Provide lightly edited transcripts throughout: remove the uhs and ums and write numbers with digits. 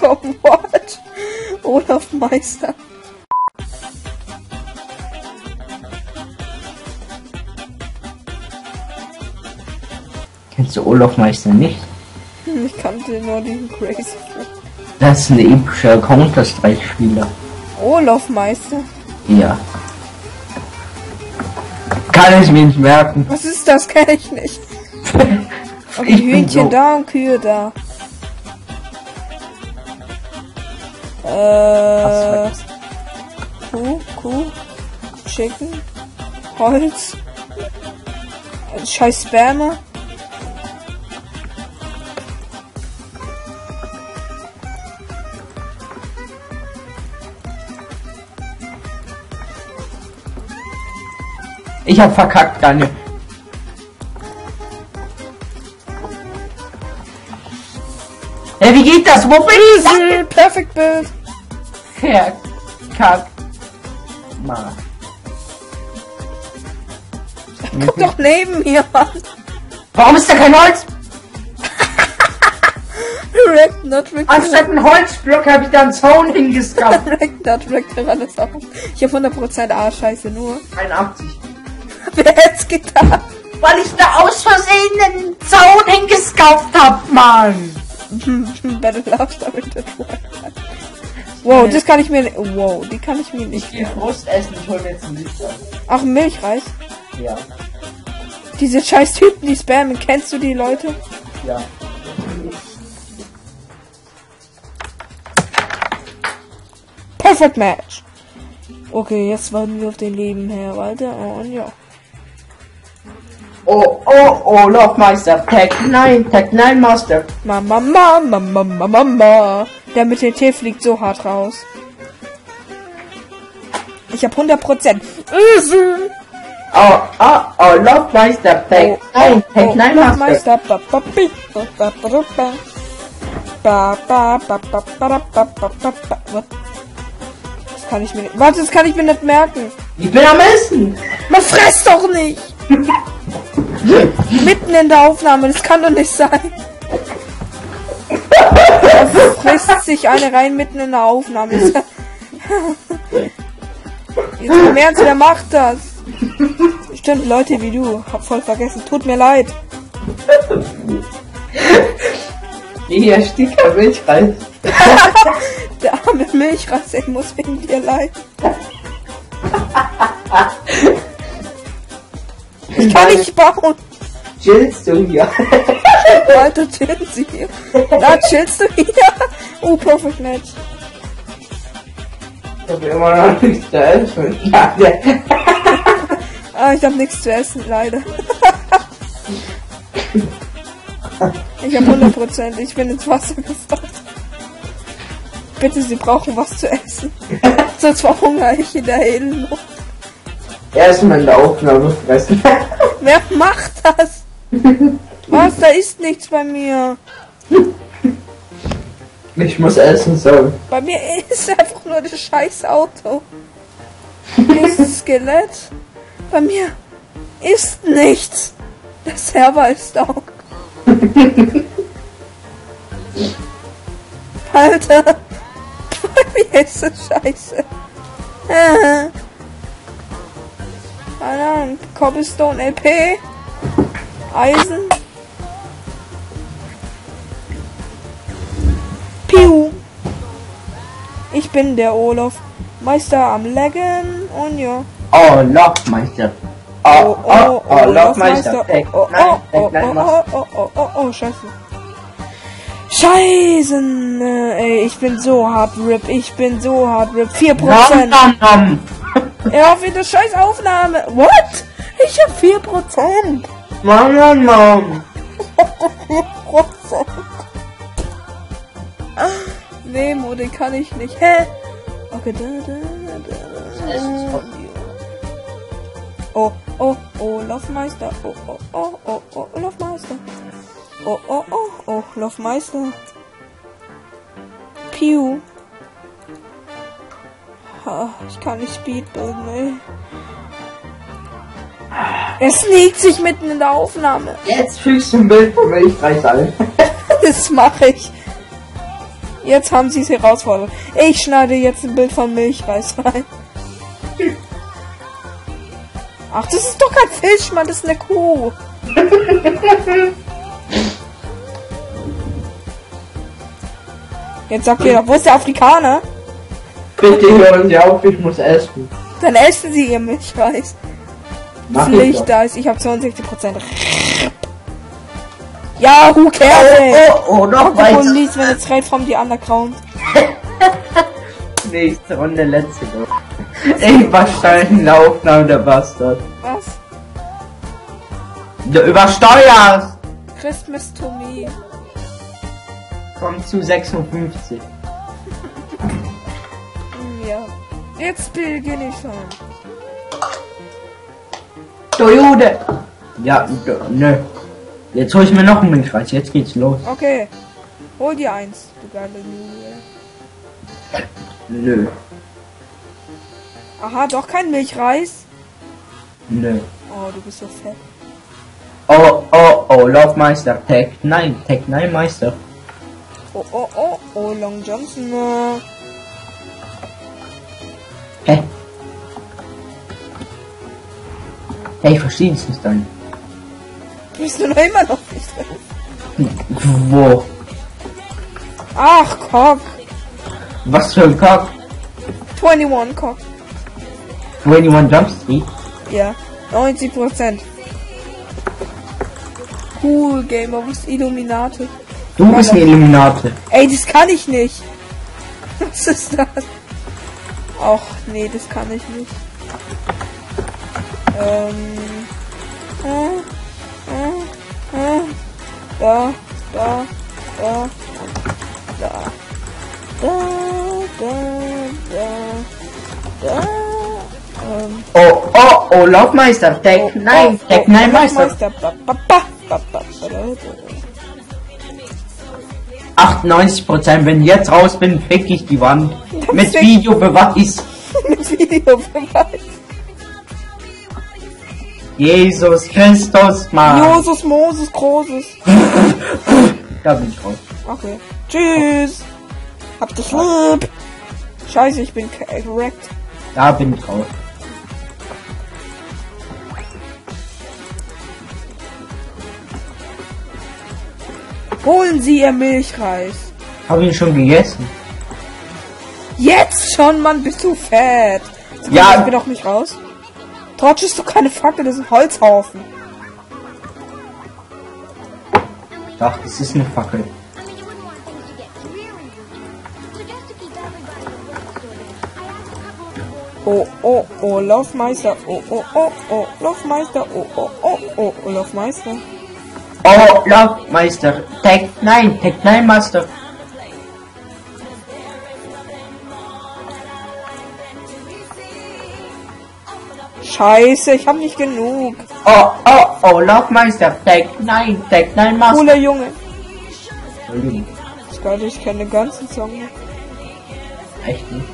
bekommen. What? Olaf Meister. Kennst du Olaf Meister nicht? Ich kannte nur den Crazy. Das ist ein epischer Counter-Strike-Spieler. Olaf Meister. Ja. Kann ich mir nicht merken. Was ist das? Kenn ich nicht. Okay, Ich bin Hühnchen so- da und Kühe da. Was Kuh, Chicken, Holz, scheiß Sperma. Ich hab verkackt, Daniel. Wie geht das? Wo bin ich? Perfect Bild. Verkackt. Mal. Guck doch neben mir, Mann. Warum ist da kein Holz? Direkt, not direkt. Anstatt einen Holzblock habe ich da einen Zaun hingescoutet. Direkt, alles auf. Ich hab 100% A-Scheiße nur. 81. Wer hätt's getan? Weil ich da aus Versehen einen Zaun hingescoutet hab, Mann. Battle Love Story der Twilight. Wow, das kann ich mir nicht. Wow, die kann ich mir nicht. Ich gehe Brust essen, ich hol mir jetzt einen Liter. Ach, Milchreis. Ja. Diese scheiß Typen, die spammen. Kennst du die Leute? Ja. Perfect Match. Okay, jetzt warten wir auf den Leben her. Weiter. Und ja. Oh, Lochmeister. Tag 9 Master. Mama. Der mit dem Tee fliegt so hart raus. Ich hab 100%. Oh, Lochmeister. Tag 9 Master. Das kann ich mir nicht. Warte, das kann ich mir nicht merken. Ich bin am Essen. Man fresst doch nicht! Mitten in der Aufnahme, das kann doch nicht sein. Da frisst sich eine rein mitten in der Aufnahme. Jetzt im Ernst, wer macht das? Stimmt, Leute wie du. Hab voll vergessen. Tut mir leid. Hier Sticker Milchreis. Der arme Milchrasse, ich muss wegen dir leid. Ich kann nicht bauen. Chillst du hier? Alter, chillen Sie hier. Na, chillst du hier? Oh, perfect match. Ich hab immer noch nichts zu essen. Ich hab nichts zu essen, leider. Ich hab 100%. Ich bin ins Wasser gefallen. Bitte, Sie brauchen was zu essen. Sonst verhungere ich in der Heldenluft. Erstmal in der Aufnahme fressen. Wer macht das? Was? Da ist nichts bei mir. Ich muss essen sollen. Bei mir ist einfach nur das scheiß Auto. Hier ist das Skelett. Bei mir ist nichts. Der Server ist down. Alter. Bei mir ist das scheiße. Keine Ahnung. Cobblestone LP. Eisen. Piu. Ich bin der Olaf. Meister am Laggen und ja. Oh, Lochmeister. Oh, Lochmeister. Oh, scheiße. Scheiße, ey, ich bin so hart RIP. 4%. Ja, für das scheiß Aufnahme. What? Ich hab 4%. Mann. 4%. Nemo, den kann ich nicht. Hä? Okay, Oh, Laufmeister. Oh, Laufmeister. Oh, Laufmeister. Piu. Ich kann nicht Speedbilden, ey. Er sneakt sich mitten in der Aufnahme. Jetzt fügst du ein Bild von Milchreis ein. Das mache ich. Jetzt haben sie es herausfordert. Ich schneide jetzt ein Bild von Milchreis rein. Ach, das ist doch kein Fisch, Mann, das ist eine Kuh. Jetzt sagt ihr doch, wo ist der Afrikaner? Bitte hören Sie auf, ich muss essen. Dann essen Sie Ihr Milchreis. Mach ich Pflicht, doch. da ist. Ich habe 62%. Ja, who cares? Oh, noch The weiter. police when it's right from the underground. Nächste Runde, letzte Runde. Ey, wahrscheinlich in der Aufnahme der Bastard. Was? Du übersteuerst! Christmas to me. Kommt zu 56. Ja. Jetzt beginne ich schon. Du Jude! Ja, nö. Jetzt hol ich mir noch einen Milchreis, jetzt geht's los. Okay. Hol dir eins, du geile Nudel. Nö, Aha, doch kein Milchreis. nö. Oh, du bist so fett. Oh, Laufmeister, Tech 9 Meister. Oh, Long Johnson. Hä? Hey, ich verstehe es nicht dann. Bist du noch immer noch nicht drin? Wo? Ach, Cock. Was für ein Cock? 21 Cock. 21 Jump Street? Ja, 90%. Cool, Gamer, was ist Illuminati? Du bist eine Illuminate. Ey, das kann ich nicht. Was ist das? Ach, nee, das kann ich nicht. Oh, Laufmeister, Tech 9 Meister. 98%, wenn ich jetzt raus bin, fick ich die Wand. Mit fick- Videobeweis. Mit Videobeweis. Jesus Christus, Mann. Josus, Moses, Großes. Da bin ich raus. Okay. Tschüss. Hab dich lieb. Scheiße, ich bin correct. Da bin ich raus. Holen Sie Ihr Milchreis. Hab ihn schon gegessen. Jetzt schon, Mann, bist du fett. Ja. Ich bin doch nicht raus. Trotzdem du keine Fackel, das ist ein Holzhaufen. Ich dachte, es ist eine Fackel. Oh, Laufmeister. Oh, Laufmeister. Oh, Laufmeister. Oh, Laufmeister, Tech 9 Master. Scheiße, ich hab nicht genug. Oh, Laufmeister, Tech 9 Master. Cooler Junge. Entschuldigung, Ich glaube, ich kenne den ganzen Song nicht. echt nicht.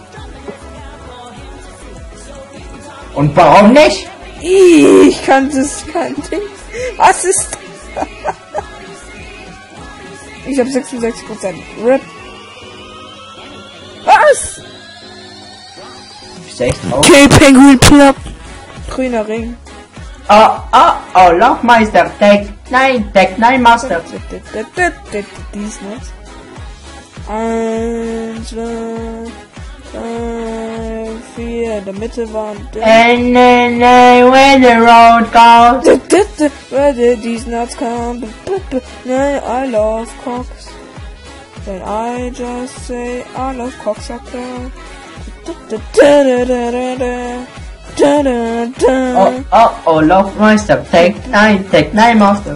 Und warum nicht? Ich kann das kein Ding. Was ist das? Ich hab 66%. RIP. Was? Ist echt auf. Okay, Penguin Club. Grüner Ring. Oh, Laufmeister, Tech 9 Master. Dies nicht. 1, 2, 3, 4. In der Mitte waren. And then where the road goes. Where did these nuts come? I love cocks. Then I just say I love cocksucker. Oh, Laufmeister, Tech 9 Master.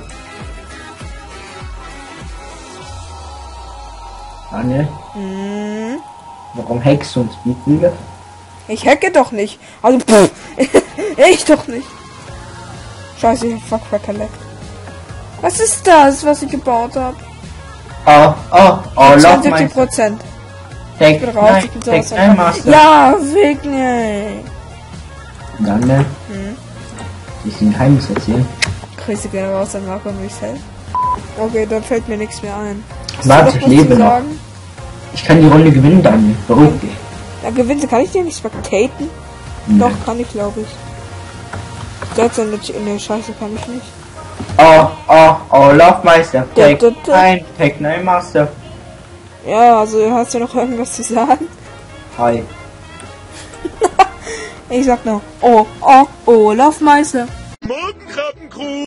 Daniel, warum hackst du uns Speedbüger? Ich hacke doch nicht. Also, ich doch nicht. Scheiße, ich hab Fuck verleckt. Was ist das, was ich gebaut habe? Oh, Laufmeister, 72%. Tech Ich bin raus, ich bin 9 sowas. Master. Ja, wegen, ey. Daniel, ich will ein Geheimnis erzählen. Grüße gerne raus an Marco und Michel. Okay, dann fällt mir nichts mehr ein. Warte, ich lebe noch. Ich kann die Runde gewinnen, Daniel. Beruhig dich. Ja, gewinnen kann ich dir nicht spectaten? Nee. Doch, kann ich, glaube ich. Selbst in der Scheiße kann ich nicht. Oh, Laufmeister. Take nein, Master. Ja, also hast du noch irgendwas zu sagen? Hi. Ich sag noch, oh, Laufmeister. Morgenkrabbencrew!